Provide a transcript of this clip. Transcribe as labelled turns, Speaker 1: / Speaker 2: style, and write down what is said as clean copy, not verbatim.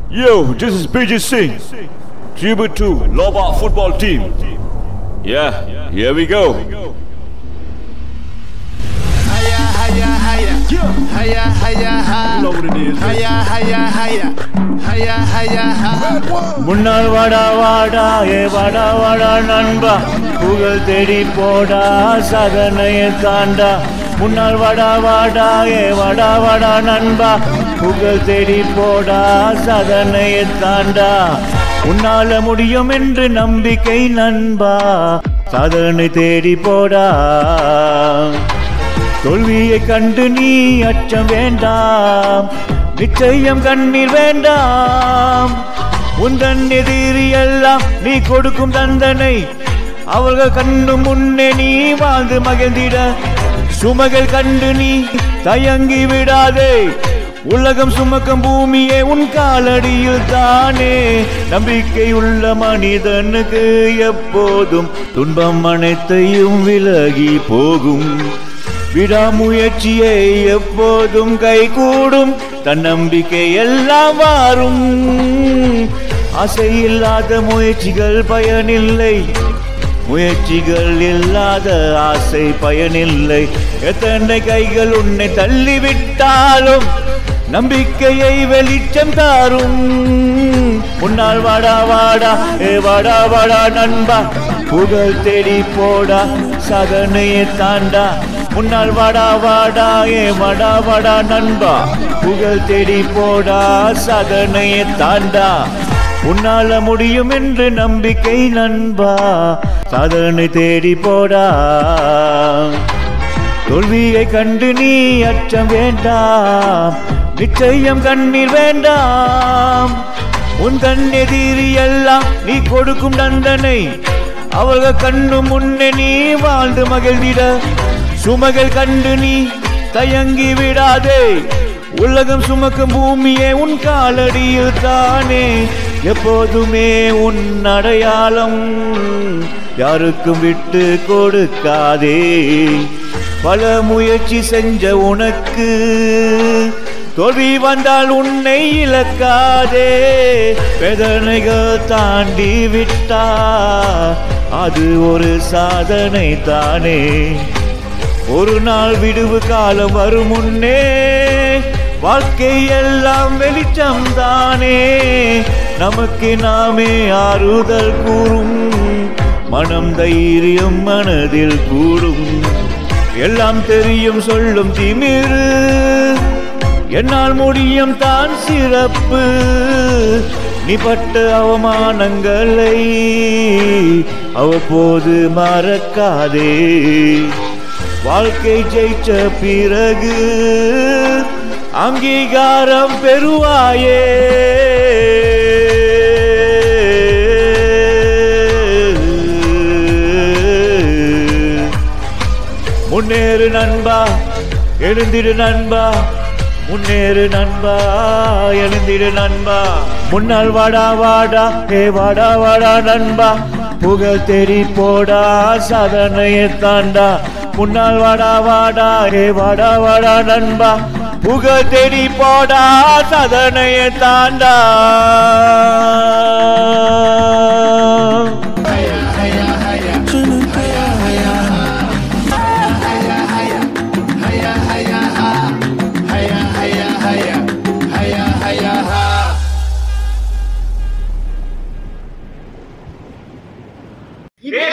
Speaker 1: Yo, this is Singh, tribute to Loba football team. Yeah, here we go.
Speaker 2: முன்னால் வாடா வாடா வாடா வாடா நண்பா புகழ் தேடி போடா சாதனையை தாண்டா முன்னால் வாடா வாடா வாடா வாடா நண்பா புகழ் தேடி போடா சாதனையை தாண்டா உன்னால முடியும் என்று நம்பிக்கை நண்பா சாதனை தேடி போடா தோல்வியை கண்டு நீ அச்சம் வேண்டாம் நிச்சயம் கண்ணீர் வேண்டாம் உந்தன் எதிரி எல்லாம் நீ கொடுக்கும் தண்டனை அவர்கள் கண்டு முன்னே நீ வாழ்ந்து மகிழ்ந்திட சுமைகள் கண்டு நீ தயங்கி விடாதே உலகம் சுமக்கும் பூமியே உன் காலடியில் தானே நம்பிக்கை உள்ள மனிதனுக்கு எப்போதும் துன்பம் அனைத்தையும் விலகி போகும் விடாமுயற்சியை எப்போதும் கைகூடும் தன்னம்பிக்கை எல்லாம் மாறும் ஆசை இல்லாத முயற்சிகள் பயனில்லை முயற்சிகள் இல்லாத ஆசை பயனில்லை எத்தனை கைகள் உன்னை தள்ளிவிட்டாலும் நம்பிக்கையை வெளிச்சம் தாரும் முன்னால் வாடா வாடா வாடா வாடா நண்பா புகழ் தேடி போடா சாதனையை தாண்டா முன்னால் வாடா வாடா வாடா வாடா நண்பா புகழ் தேடி போடா சாதனையை தாண்டா உன்னால முடியும் என்று நம்பிக்கை நண்பா சாதனை தேடி போடா தோல்வியை கண்டு நீ அச்சம் வேண்டாம் நிச்சயம் கண்ணீர் வேண்டாம் உன் எதிரி எல்லாம் நீ கொடுக்கும் தண்டனை அவர்கள் கண்ணு முன்னே நீ வாழ்ந்து மகிழ்ந்திட சுமைகள் கண்டு நீ தயங்கி விடாதே உலகம் சுமக்கும் பூமியே உன் காலடியில் தானே எப்போதுமே உன் அடையாளம் யாருக்கும் விட்டு கொடுக்காதே பல முயற்சி செஞ்ச உனக்கு தோல்வி வந்தால் உன்னை இழக்காதே வேதனைகள் தாண்டி விட்டா அது ஒரு சாதனை தானே ஒரு நாள் விடுவு காலம் வரும் முன்னே வாழ்க்கை எல்லாம் வெளிச்சம் தானே நமக்கு நாமே ஆறுதல் கூறும் மனம் தைரியம் மனதில் கூடும் எல்லாம் தெரியும் சொல்லும் திமிரு என்னால் முடியும் தான் சிறப்பு நீ பட்ட அவமானங்களை அவ்வப்போது மறக்காதே வாழ்க்கை ஜெயிச்ச பிறகு அங்கீகாரம் பெறுவாயே முன்னேறு நண்பா எழுந்திடு நண்பா முன்னேறு நண்பா எழுந்திடு நண்பா முன்னால் வாடா வாடா வாடா வாடா நண்பா புகழ் தேடி போடா சாதனையை தாண்டா முன்னால் வாடா வாடா வாடா வாடா நண்பா புகழ் தேடி போடா சாதனையை தாண்டா
Speaker 1: Yeah.